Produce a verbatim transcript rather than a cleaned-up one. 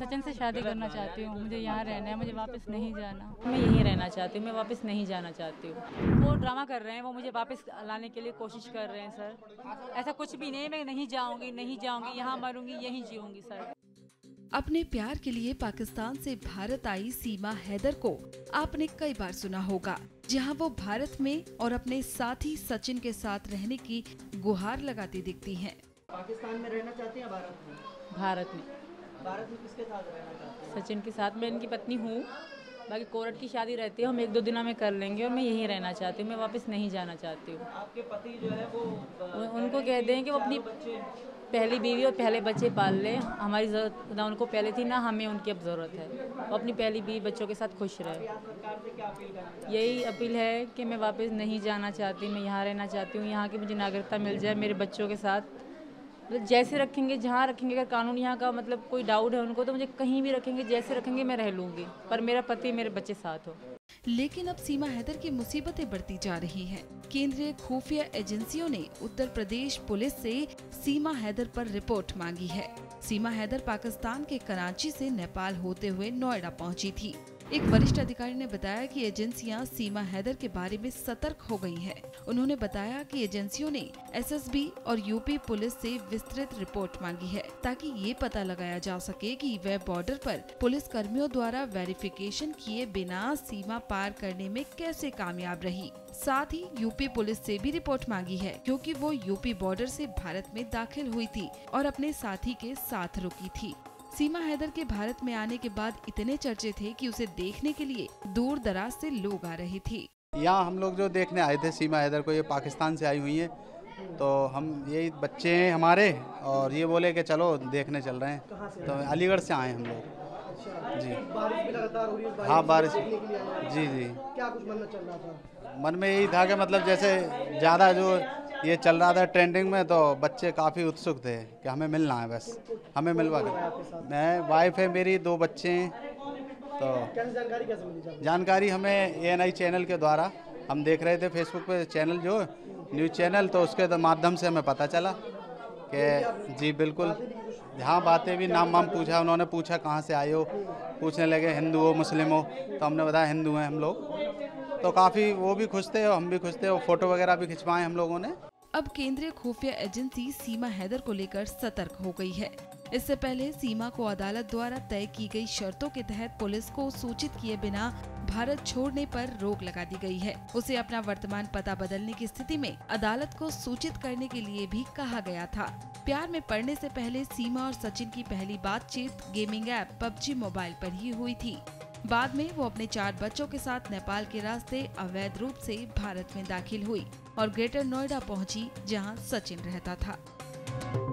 सचिन से शादी करना चाहती हूँ। मुझे यहाँ रहना है, मुझे वापस नहीं जाना। मैं यहीं रहना चाहती हूँ, मैं वापस नहीं जाना चाहती हूँ। वो ड्रामा कर रहे हैं, वो मुझे वापस लाने के लिए कोशिश कर रहे हैं सर। ऐसा कुछ भी नहीं, मैं नहीं जाऊँगी, नहीं जाऊँगी, यहाँ मरूंगी, यहीं जीऊँगी सर। अपने प्यार के लिए पाकिस्तान से भारत आई सीमा हैदर को आपने कई बार सुना होगा, जहां वो भारत में और अपने साथी सचिन के साथ रहने की गुहार लगाती दिखती हैं। पाकिस्तान में रहना चाहती हैं भारत में? भारत में। भारत में किसके साथ रहना चाहती हैं? सचिन के साथ। मैं इनकी पत्नी हूँ, बाकी कोर्ट की शादी रहती है, हम एक दो दिनों में कर लेंगे और मैं यहीं रहना चाहती हूँ, मैं वापस नहीं जाना चाहती हूँ। आपके पति जो है वो उनको कह दें कि वो अपनी पहली बीवी और पहले बच्चे पाल ले। हमारी ज़रूरत ना उनको पहले थी, ना हमें उनकी अब ज़रूरत है। वो अपनी पहली बीवी बच्चों के साथ खुश रहे। सरकार से क्या अपील करना? यही अपील है कि मैं वापस नहीं जाना चाहती, मैं यहाँ रहना चाहती हूँ। यहाँ की मुझे नागरिकता मिल जाए मेरे बच्चों के साथ। मतलब जैसे रखेंगे, जहाँ रखेंगे, अगर कानून यहाँ का मतलब कोई डाउट है उनको तो मुझे कहीं भी रखेंगे, जैसे रखेंगे मैं रह लूँगी, पर मेरा पति मेरे बच्चे साथ हो। लेकिन अब सीमा हैदर की मुसीबतें बढ़ती जा रही हैं। केंद्रीय खुफिया एजेंसियों ने उत्तर प्रदेश पुलिस से सीमा हैदर पर रिपोर्ट मांगी है। सीमा हैदर पाकिस्तान के कराची से नेपाल होते हुए नोएडा पहुंची थी। एक वरिष्ठ अधिकारी ने बताया कि एजेंसियां सीमा हैदर के बारे में सतर्क हो गई हैं। उन्होंने बताया कि एजेंसियों ने एसएसबी और यूपी पुलिस से विस्तृत रिपोर्ट मांगी है, ताकि ये पता लगाया जा सके कि वह बॉर्डर पर पुलिस कर्मियों द्वारा वेरिफिकेशन किए बिना सीमा पार करने में कैसे कामयाब रही। साथ ही यूपी पुलिस से भी रिपोर्ट मांगी है, क्योंकि वो यूपी बॉर्डर से भारत में दाखिल हुई थी और अपने साथी के साथ रुकी थी। सीमा हैदर के भारत में आने के बाद इतने चर्चे थे कि उसे देखने के लिए दूर दराज से लोग आ रहे थे। यहाँ हम लोग जो देखने आए थे सीमा हैदर को, ये पाकिस्तान से आई हुई है, तो हम यही बच्चे हैं हमारे और ये बोले कि चलो देखने चल रहे हैं। तो अलीगढ़ से आए हम लोग। जी बारिश भी लगातार हो रही है। हाँ बारिश। जी जी जी क्या कुछ मन में चल रहा था? मन में यही था कि मतलब जैसे ज़्यादा जो ये चल रहा था ट्रेंडिंग में, तो बच्चे काफ़ी उत्सुक थे कि हमें मिलना है, बस हमें मिलवा के। मैं वाइफ है मेरी, दो बच्चे हैं। तो कैसे जानकारी कैसे मिली? जानकारी हमें ए एन आई चैनल के द्वारा, हम देख रहे थे फेसबुक पे चैनल जो न्यूज़ चैनल, तो उसके माध्यम से हमें पता चला कि जी बिल्कुल। हाँ बातें भी, नाम वाम पूछा, उन्होंने पूछा कहाँ से आए हो, पूछने लगे हिंदू हो मुस्लिम हो, तो हमने बताया हिंदू हैं हम लोग। तो काफ़ी वो भी खुश थे और हम भी खुश थे और फोटो वगैरह भी खिंचवाए हम लोगों ने। अब केंद्रीय खुफिया एजेंसी सीमा हैदर को लेकर सतर्क हो गई है। इससे पहले सीमा को अदालत द्वारा तय की गई शर्तों के तहत पुलिस को सूचित किए बिना भारत छोड़ने पर रोक लगा दी गई है। उसे अपना वर्तमान पता बदलने की स्थिति में अदालत को सूचित करने के लिए भी कहा गया था। प्यार में पड़ने से पहले सीमा और सचिन की पहली बातचीत गेमिंग ऐप पबजी मोबाइल पर ही हुई थी। बाद में वो अपने चार बच्चों के साथ नेपाल के रास्ते अवैध रूप से भारत में दाखिल हुई और ग्रेटर नोएडा पहुंची, जहां सचिन रहता था।